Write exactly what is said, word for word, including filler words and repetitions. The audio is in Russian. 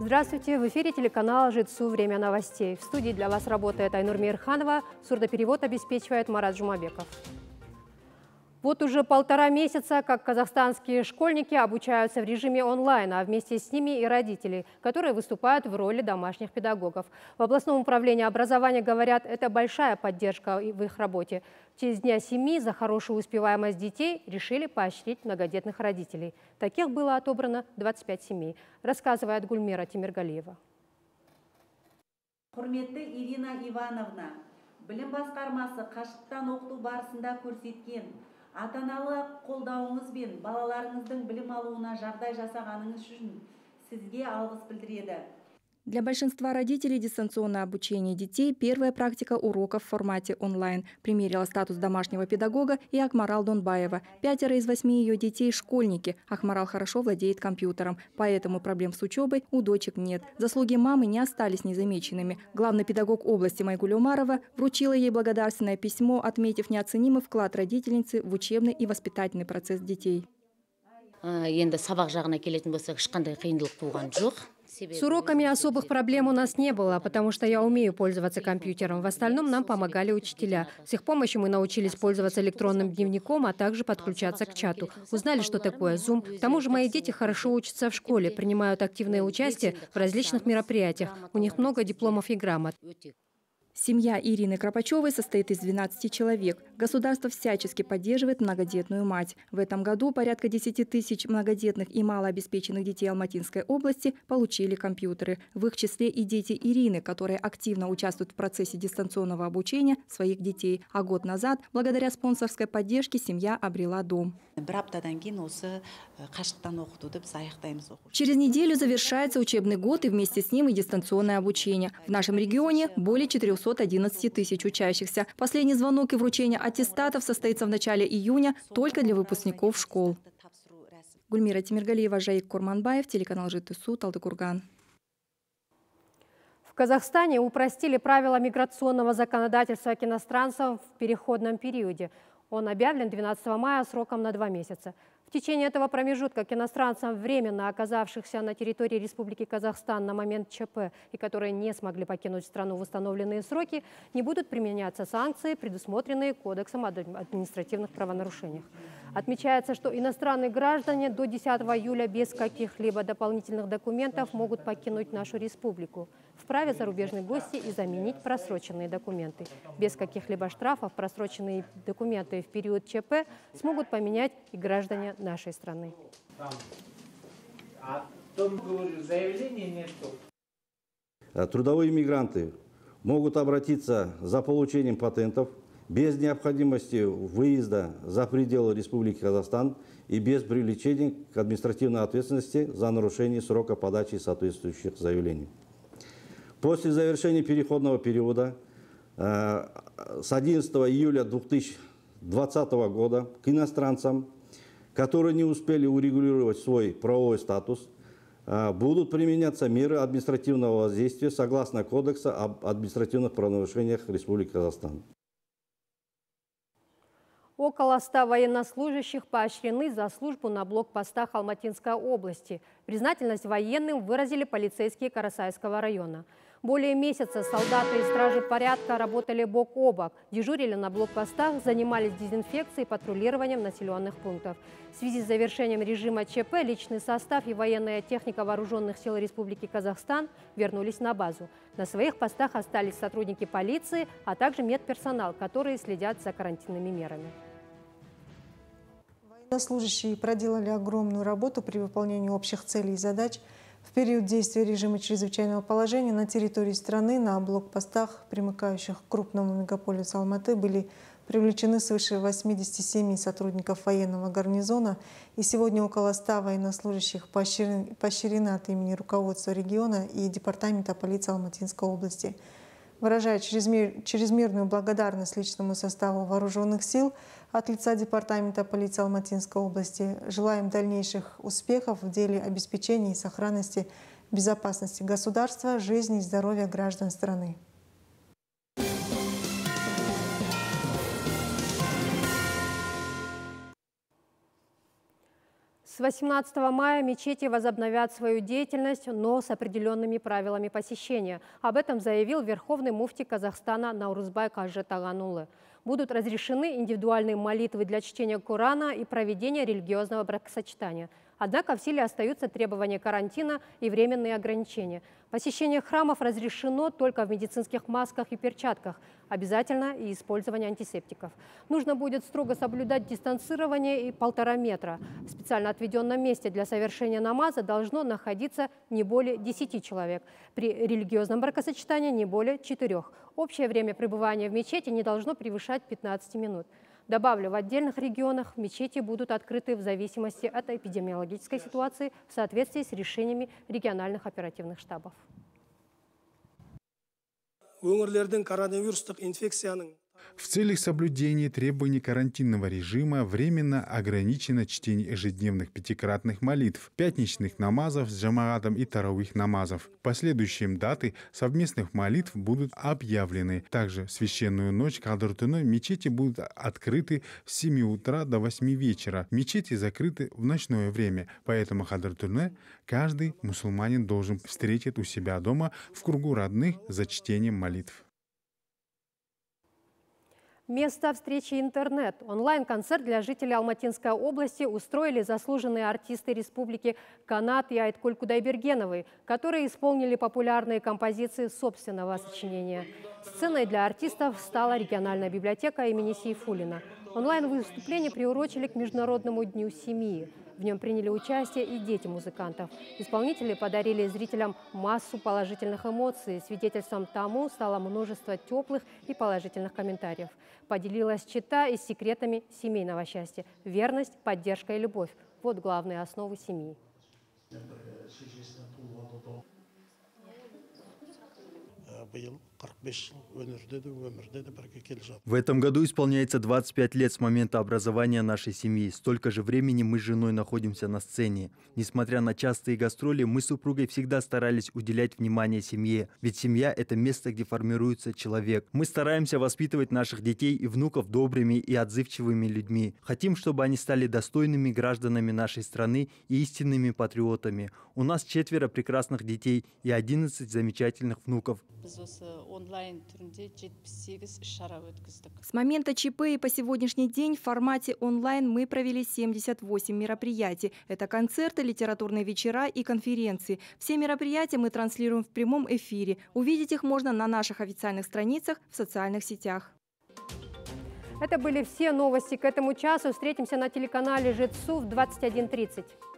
Здравствуйте! В эфире телеканала «Житсу. Время новостей». В студии для вас работает Айнур Мирханова. Сурдоперевод обеспечивает Марат Жумабеков. Вот уже полтора месяца, как казахстанские школьники обучаются в режиме онлайн, а вместе с ними и родители, которые выступают в роли домашних педагогов. В областном управлении образования говорят, это большая поддержка в их работе. В честь Дня семьи за хорошую успеваемость детей решили поощрить многодетных родителей. Таких было отобрано двадцать пять семей, рассказывает Гульмира Тимиргалиева. Құрметті Ирина Ивановна, білім басқармасы қашықтан оқыту барысында көрсеткен ата-аналық қолдауыңыз бен балаларыңыздың білім алуына жағдай жасағаныңыз үшін сізге алғыс білдіреді. Для большинства родителей дистанционное обучение детей – первая практика уроков в формате онлайн. Примерила статус домашнего педагога и Акмарал Донбаева. Пятеро из восьми ее детей – школьники. Акмарал хорошо владеет компьютером, поэтому проблем с учебой у дочек нет. Заслуги мамы не остались незамеченными. Главный педагог области Майгуль Умарова вручила ей благодарственное письмо, отметив неоценимый вклад родительницы в учебный и воспитательный процесс детей. С уроками особых проблем у нас не было, потому что я умею пользоваться компьютером. В остальном нам помогали учителя. С их помощью мы научились пользоваться электронным дневником, а также подключаться к чату. Узнали, что такое Zoom. К тому же мои дети хорошо учатся в школе, принимают активное участие в различных мероприятиях. У них много дипломов и грамот. Семья Ирины Кропачевой состоит из двенадцати человек. Государство всячески поддерживает многодетную мать. В этом году порядка десяти тысяч многодетных и малообеспеченных детей Алматинской области получили компьютеры. В их числе и дети Ирины, которые активно участвуют в процессе дистанционного обучения своих детей. А год назад, благодаря спонсорской поддержке, семья обрела дом. Через неделю завершается учебный год и вместе с ним и дистанционное обучение. В нашем регионе более четырёхсот одиннадцати тысяч учащихся. Последний звонок и вручение аттестатов состоится в начале июня только для выпускников школ. Гульмира Тимиргалиева, Жаик Курманбаев, телеканал ЖТСУ, Талдыкурган. В Казахстане упростили правила миграционного законодательства к иностранцам в переходном периоде. Он объявлен двенадцатого мая сроком на два месяца. В течение этого промежутка к иностранцам, временно оказавшихся на территории Республики Казахстан на момент ЧП и которые не смогли покинуть страну в установленные сроки, не будут применяться санкции, предусмотренные Кодексом об административных правонарушениях. Отмечается, что иностранные граждане до десятого июля без каких-либо дополнительных документов могут покинуть нашу республику. Вправе зарубежные гости и заменить просроченные документы. Без каких-либо штрафов просроченные документы в период ЧП смогут поменять и граждане нашей страны. Трудовые мигранты могут обратиться за получением патентов без необходимости выезда за пределы Республики Казахстан и без привлечения к административной ответственности за нарушение срока подачи соответствующих заявлений. После завершения переходного периода с одиннадцатого июля две тысячи двадцатого года к иностранцам, которые не успели урегулировать свой правовой статус, будут применяться меры административного воздействия согласно Кодекса об административных правонарушениях Республики Казахстан. Около ста военнослужащих поощрены за службу на блокпостах Алматинской области. Признательность военным выразили полицейские Карасайского района. Более месяца солдаты и стражи порядка работали бок о бок, дежурили на блокпостах, занимались дезинфекцией и патрулированием населенных пунктов. В связи с завершением режима ЧП личный состав и военная техника вооруженных сил Республики Казахстан вернулись на базу. На своих постах остались сотрудники полиции, а также медперсонал, которые следят за карантинными мерами. Военнослужащие проделали огромную работу при выполнении общих целей и задач. В период действия режима чрезвычайного положения на территории страны на блокпостах, примыкающих к крупному мегаполису Алматы, были привлечены свыше восьмидесяти семи сотрудников военного гарнизона. И сегодня около ста военнослужащих поощрены, поощрены от имени руководства региона и Департамента полиции Алматинской области. Выражая чрезмер, чрезмерную благодарность личному составу вооруженных сил, от лица Департамента полиции Алматинской области желаем дальнейших успехов в деле обеспечения и сохранности безопасности государства, жизни и здоровья граждан страны. С восемнадцатого мая мечети возобновят свою деятельность, но с определенными правилами посещения. Об этом заявил верховный муфти Казахстана Наурузбай Кажы Таганулы. Будут разрешены индивидуальные молитвы для чтения Корана и проведения религиозного бракосочетания. Однако в силе остаются требования карантина и временные ограничения. Посещение храмов разрешено только в медицинских масках и перчатках. Обязательно и использование антисептиков. Нужно будет строго соблюдать дистанцирование и полтора метра. В специально отведенном месте для совершения намаза должно находиться не более десяти человек. При религиозном бракосочетании не более четырех. Общее время пребывания в мечети не должно превышать пятнадцати минут. Добавлю, в отдельных регионах мечети будут открыты в зависимости от эпидемиологической ситуации в соответствии с решениями региональных оперативных штабов. В целях соблюдения требований карантинного режима временно ограничено чтение ежедневных пятикратных молитв, пятничных намазов с джамаатом и таравих намазов. Последующие даты совместных молитв будут объявлены. Также в священную ночь Кадр-Туне мечети будут открыты с семи утра до восьми вечера. Мечети закрыты в ночное время, поэтому Кадр-Туне каждый мусульманин должен встретить у себя дома в кругу родных за чтением молитв. Место встречи интернет. Онлайн-концерт для жителей Алматинской области устроили заслуженные артисты республики Канат и Айткуль Кудайбергеновой, которые исполнили популярные композиции собственного сочинения. Сценой для артистов стала региональная библиотека имени Сейфуллина. Онлайн-выступление приурочили к Международному дню семьи. В нем приняли участие и дети музыкантов. Исполнители подарили зрителям массу положительных эмоций. Свидетельством тому стало множество теплых и положительных комментариев. Поделилась чета и секретами семейного счастья. Верность, поддержка и любовь – вот главные основы семьи. В этом году исполняется двадцать пять лет с момента образования нашей семьи. Столько же времени мы с женой находимся на сцене. Несмотря на частые гастроли, мы с супругой всегда старались уделять внимание семье. Ведь семья – это место, где формируется человек. Мы стараемся воспитывать наших детей и внуков добрыми и отзывчивыми людьми. Хотим, чтобы они стали достойными гражданами нашей страны и истинными патриотами. У нас четверо прекрасных детей и одиннадцать замечательных внуков. С момента ЧП и по сегодняшний день в формате онлайн мы провели семьдесят восемь мероприятий. Это концерты, литературные вечера и конференции. Все мероприятия мы транслируем в прямом эфире. Увидеть их можно на наших официальных страницах в социальных сетях. Это были все новости к этому часу. Встретимся на телеканале ЖЕТСУ в двадцать один тридцать.